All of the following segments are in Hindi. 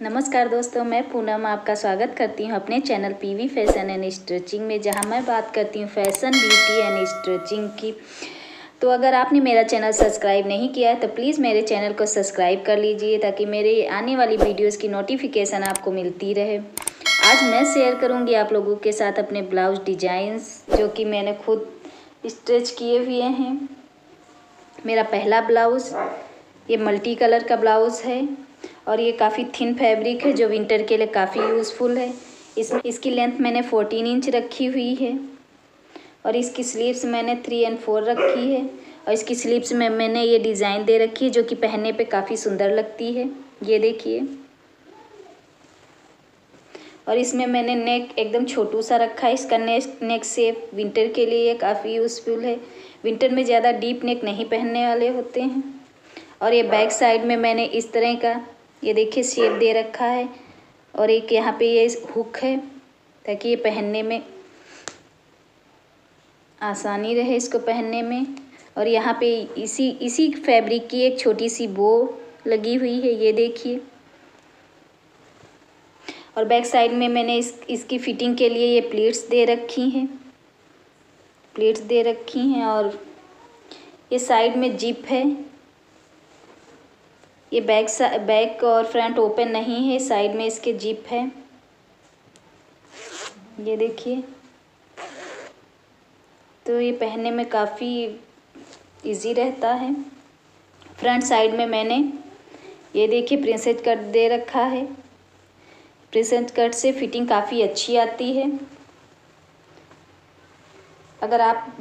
नमस्कार दोस्तों, मैं पूनम आपका स्वागत करती हूं अपने channel PV fashion and stitching में, जहां मैं बात करती हूं फैशन, ब्यूटी एंड स्टिचिंग की। तो अगर आपने मेरा चैनल सब्सक्राइब नहीं किया है तो प्लीज़ मेरे चैनल को सब्सक्राइब कर लीजिए ताकि मेरे आने वाली वीडियोस की नोटिफिकेशन आपको मिलती रहे। आज मैं शेयर करूँगी आप लोगों के साथ अपने ब्लाउज डिजाइंस जो कि मैंने खुद स्टिच किए हुए हैं। मेरा पहला ब्लाउज़ ये मल्टी कलर का ब्लाउज़ है और ये काफ़ी थिन फैब्रिक है जो विंटर के लिए काफ़ी यूज़फुल है। इसकी लेंथ मैंने 14 इंच रखी हुई है और इसकी स्लीव्स मैंने 3 और 4 रखी है और इसकी स्लीव्स में मैंने ये डिज़ाइन दे रखी है जो कि पहनने पे काफ़ी सुंदर लगती है। ये देखिए, और इसमें मैंने नेक एकदम छोटू सा रखा है। इसका नेक शेप विंटर के लिए काफ़ी यूज़फुल है। विंटर में ज़्यादा डीप नेक नहीं पहनने वाले होते हैं। और ये बैक साइड में मैंने इस तरह का ये देखिए शेप दे रखा है और एक यहाँ पे ये हुक है ताकि ये पहनने में आसानी रहे इसको पहनने में। और यहाँ पे इसी फैब्रिक की एक छोटी सी बो लगी हुई है, ये देखिए। और बैक साइड में मैंने इसकी फिटिंग के लिए ये प्लीट्स दे रखी हैं और ये साइड में जिप है। ये बैक और फ्रंट ओपन नहीं है, साइड में इसके जिप है, ये देखिए। तो ये पहनने में काफ़ी इजी रहता है। फ्रंट साइड में मैंने ये देखिए प्रिंसेस कट दे रखा है। प्रिंसेस कट से फिटिंग काफ़ी अच्छी आती है। अगर आप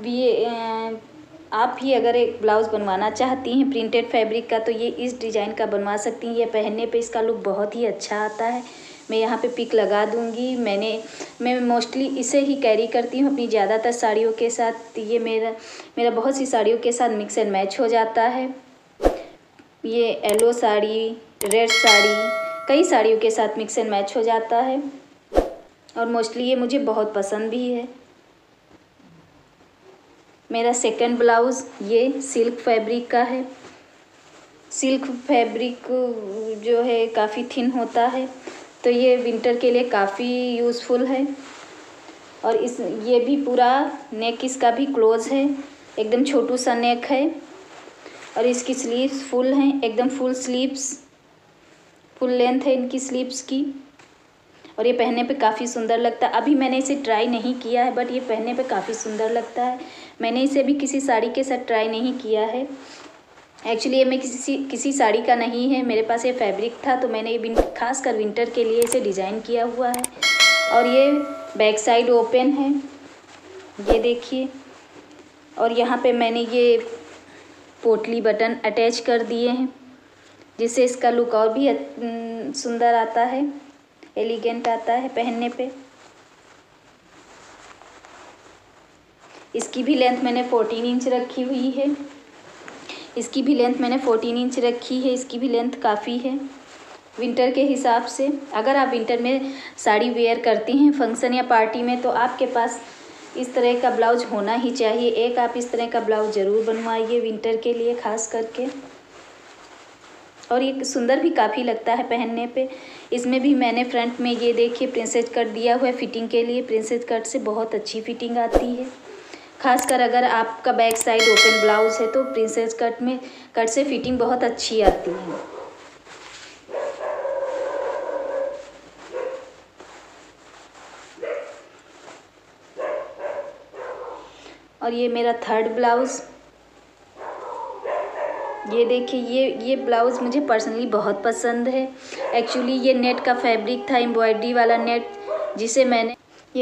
भी अगर एक ब्लाउज़ बनवाना चाहती हैं प्रिंटेड फैब्रिक का तो ये इस डिज़ाइन का बनवा सकती हैं। ये पहनने पे इसका लुक बहुत ही अच्छा आता है। मैं यहाँ पे पिक लगा दूँगी। मैं मोस्टली इसे ही कैरी करती हूँ अपनी ज़्यादातर साड़ियों के साथ। ये मेरा बहुत सी साड़ियों के साथ मिक्स एंड मैच हो जाता है। ये येलो साड़ी, रेड साड़ी, कई साड़ियों के साथ मिक्स एंड मैच हो जाता है और मोस्टली ये मुझे बहुत पसंद भी है। मेरा सेकंड ब्लाउज़ ये सिल्क फैब्रिक का है। सिल्क फैब्रिक जो है काफ़ी थिन होता है तो ये विंटर के लिए काफ़ी यूज़फुल है। और ये भी पूरा नेक इसका भी क्लोज है, एकदम छोटू सा नेक है और इसकी स्लीव्स फुल हैं, एकदम फुल स्लीव्स, फुल लेंथ है इनकी स्लीव्स की। और ये पहनने पे काफ़ी सुंदर लगता है। अभी मैंने इसे ट्राई नहीं किया है बट ये पहनने पे काफ़ी सुंदर लगता है। मैंने इसे भी किसी साड़ी के साथ ट्राई नहीं किया है। एक्चुअली ये मैं किसी साड़ी का नहीं है, मेरे पास ये फैब्रिक था तो मैंने ये खास कर विंटर के लिए इसे डिज़ाइन किया हुआ है। और ये बैक साइड ओपन है, ये देखिए। और यहाँ पे मैंने ये पोटली बटन अटैच कर दिए हैं जिससे इसका लुक और भी सुंदर आता है, एलिगेंट आता है पहनने पे। इसकी भी लेंथ मैंने 14 इंच रखी हुई है। इसकी भी लेंथ काफ़ी है विंटर के हिसाब से। अगर आप विंटर में साड़ी वेयर करती हैं फंक्शन या पार्टी में तो आपके पास इस तरह का ब्लाउज होना ही चाहिए। एक आप इस तरह का ब्लाउज ज़रूर बनवाइए विंटर के लिए खास करके। और ये सुंदर भी काफ़ी लगता है पहनने पे। इसमें भी मैंने फ्रंट में ये देखिए प्रिंसेस कट दिया हुआ है फिटिंग के लिए। प्रिंसेस कट से बहुत अच्छी फिटिंग आती है, खासकर अगर आपका बैक साइड ओपन ब्लाउज है तो प्रिंसेस कट से फिटिंग बहुत अच्छी आती है। और ये मेरा थर्ड ब्लाउज़, ये देखिए। ये ब्लाउज़ मुझे पर्सनली बहुत पसंद है। एक्चुअली ये नेट का फैब्रिक था, एम्ब्रॉयडरी वाला नेट, जिसे मैंने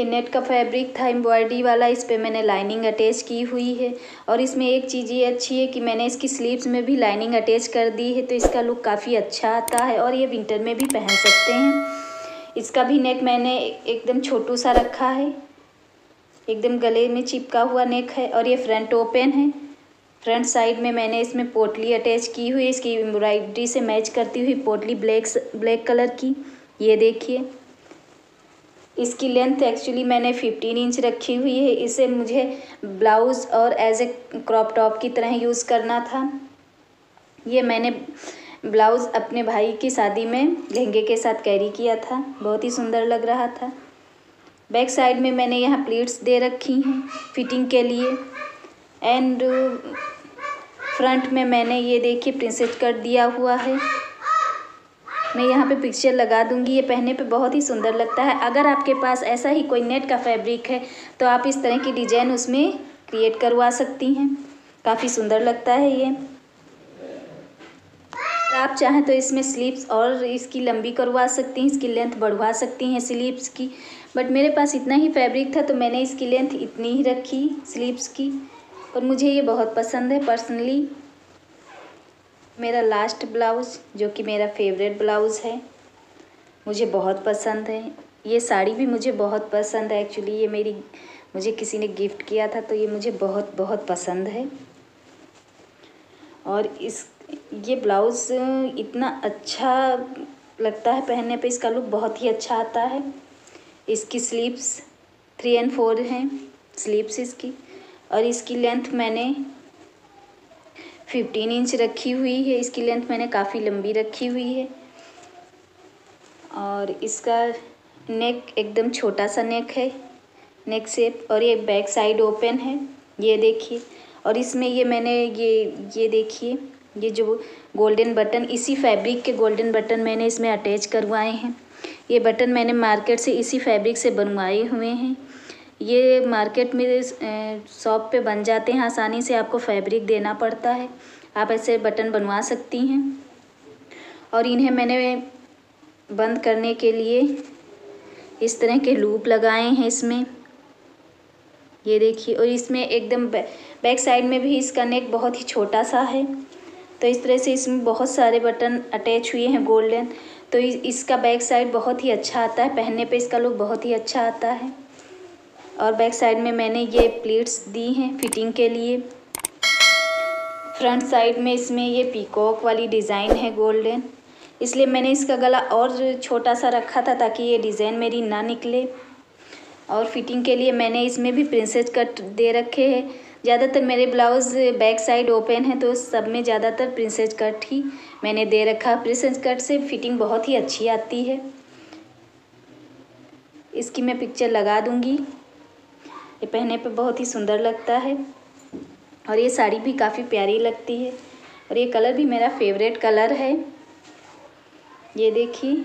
इस पे मैंने लाइनिंग अटैच की हुई है। और इसमें एक चीज़ ये अच्छी है कि मैंने इसकी स्लीव्स में भी लाइनिंग अटैच कर दी है तो इसका लुक काफ़ी अच्छा आता है और ये विंटर में भी पहन सकते हैं। इसका भी नेक मैंने एकदम छोटू सा रखा है, एकदम गले में चिपका हुआ नेक है और ये फ्रंट ओपन है। फ्रंट साइड में मैंने इसमें पोटली अटैच की हुई है, इसकी एम्ब्रॉयडरी से मैच करती हुई पोटली ब्लैक कलर की, ये देखिए। इसकी लेंथ एक्चुअली मैंने 15 इंच रखी हुई है। इसे मुझे ब्लाउज़ और एज ए क्रॉप टॉप की तरह यूज़ करना था। ये मैंने ब्लाउज़ अपने भाई की शादी में लहंगे के साथ कैरी किया था, बहुत ही सुंदर लग रहा था। बैक साइड में मैंने यहाँ प्लीट्स दे रखी हैं फिटिंग के लिए। एंड फ्रंट में मैंने ये देखिए प्रिंसेस कट दिया हुआ है। मैं यहाँ पे पिक्चर लगा दूँगी, ये पहनने पे बहुत ही सुंदर लगता है। अगर आपके पास ऐसा ही कोई नेट का फैब्रिक है तो आप इस तरह की डिजाइन उसमें क्रिएट करवा सकती हैं, काफ़ी सुंदर लगता है ये। आप चाहें तो इसमें स्लीव्स और इसकी लंबी करवा सकती हैं, इसकी लेंथ बढ़वा सकती हैं स्लीव्स की, बट मेरे पास इतना ही फैब्रिक था तो मैंने इसकी लेंथ इतनी ही रखी स्लीव्स की। और मुझे ये बहुत पसंद है पर्सनली। मेरा लास्ट ब्लाउज़ जो कि मेरा फेवरेट ब्लाउज़ है, मुझे बहुत पसंद है। ये साड़ी भी मुझे बहुत पसंद है। एक्चुअली ये मुझे किसी ने गिफ्ट किया था तो ये मुझे बहुत बहुत पसंद है। और ये ब्लाउज़ इतना अच्छा लगता है पहनने पे, इसका लुक बहुत ही अच्छा आता है। इसकी स्लीव्स 3 और 4 हैं स्लीव्स इसकी, और इसकी लेंथ मैंने 15 इंच रखी हुई है। इसकी लेंथ मैंने काफ़ी लंबी रखी हुई है। और इसका नेक एकदम छोटा सा नेक है, नेक शेप, और ये बैक साइड ओपन है, ये देखिए। और इसमें ये मैंने ये देखिए, ये जो गोल्डन बटन, इसी फैब्रिक के गोल्डन बटन मैंने इसमें अटैच करवाए हैं। ये बटन मैंने मार्केट से इसी फैब्रिक से बनवाए हुए हैं। ये मार्केट में शॉप पे बन जाते हैं आसानी से, आपको फैब्रिक देना पड़ता है। आप ऐसे बटन बनवा सकती हैं। और इन्हें मैंने बंद करने के लिए इस तरह के लूप लगाए हैं इसमें, ये देखिए। और इसमें एकदम बैक साइड में भी इसका नेक बहुत ही छोटा सा है, तो इस तरह से इसमें बहुत सारे बटन अटैच हुए हैं गोल्डन, तो इसका बैक साइड बहुत ही अच्छा आता है, पहनने पे इसका लुक बहुत ही अच्छा आता है। और बैक साइड में मैंने ये प्लीट्स दी हैं फिटिंग के लिए। फ्रंट साइड में इसमें ये पीकॉक वाली डिज़ाइन है गोल्डन, इसलिए मैंने इसका गला और छोटा सा रखा था ताकि ये डिज़ाइन मेरी ना निकले। और फिटिंग के लिए मैंने इसमें भी प्रिंसेस कट दे रखे हैं। ज़्यादातर मेरे ब्लाउज़ बैक साइड ओपन है तो सब में ज़्यादातर प्रिंसेस कट ही मैंने दे रखा। प्रिंसेस कट से फिटिंग बहुत ही अच्छी आती है। इसकी मैं पिक्चर लगा दूँगी। ये पहनने पे बहुत ही सुंदर लगता है और ये साड़ी भी काफ़ी प्यारी लगती है। और ये कलर भी मेरा फेवरेट कलर है, ये देखिए।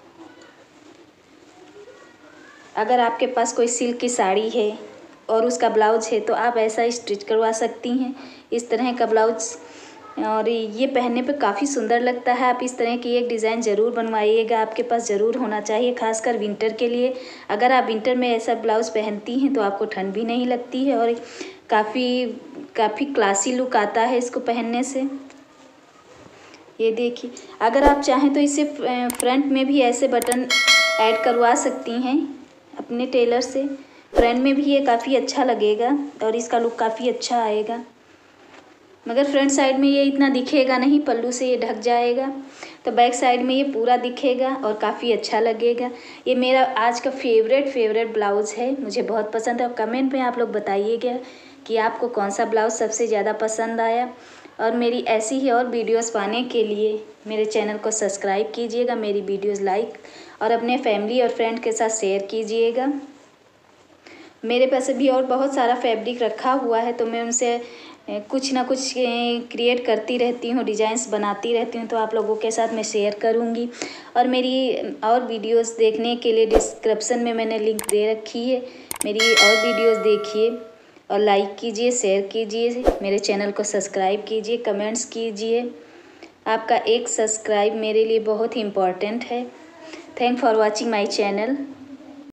अगर आपके पास कोई सिल्क की साड़ी है और उसका ब्लाउज है तो आप ऐसा स्टिच करवा सकती हैं, इस तरह का ब्लाउज। और ये पहनने पे काफ़ी सुंदर लगता है। आप इस तरह की एक डिज़ाइन ज़रूर बनवाइएगा, आपके पास ज़रूर होना चाहिए, खासकर विंटर के लिए। अगर आप विंटर में ऐसा ब्लाउज़ पहनती हैं तो आपको ठंड भी नहीं लगती है और काफ़ी क्लासी लुक आता है इसको पहनने से। ये देखिए, अगर आप चाहें तो इसे फ्रंट में भी ऐसे बटन ऐड करवा सकती हैं अपने टेलर से। फ्रंट में भी ये काफ़ी अच्छा लगेगा और इसका लुक काफ़ी अच्छा आएगा, मगर फ्रंट साइड में ये इतना दिखेगा नहीं, पल्लू से ये ढक जाएगा, तो बैक साइड में ये पूरा दिखेगा और काफ़ी अच्छा लगेगा। ये मेरा आज का फेवरेट ब्लाउज़ है, मुझे बहुत पसंद है। और कमेंट में आप लोग बताइएगा कि आपको कौन सा ब्लाउज़ सबसे ज़्यादा पसंद आया। और मेरी ऐसी ही और वीडियोस पाने के लिए मेरे चैनल को सब्सक्राइब कीजिएगा, मेरी वीडियोस लाइक और अपने फैमिली और फ्रेंड के साथ शेयर कीजिएगा। मेरे पास भी और बहुत सारा फैब्रिक रखा हुआ है, तो मैं उनसे कुछ ना कुछ क्रिएट करती रहती हूँ, डिज़ाइंस बनाती रहती हूँ, तो आप लोगों के साथ मैं शेयर करूँगी। और मेरी और वीडियोस देखने के लिए डिस्क्रिप्शन में मैंने लिंक दे रखी है, मेरी और वीडियोस देखिए और लाइक कीजिए, शेयर कीजिए, मेरे चैनल को सब्सक्राइब कीजिए, कमेंट्स कीजिए। आपका एक सब्सक्राइब मेरे लिए बहुत ही इम्पोर्टेंट है। Thank for watching my channel.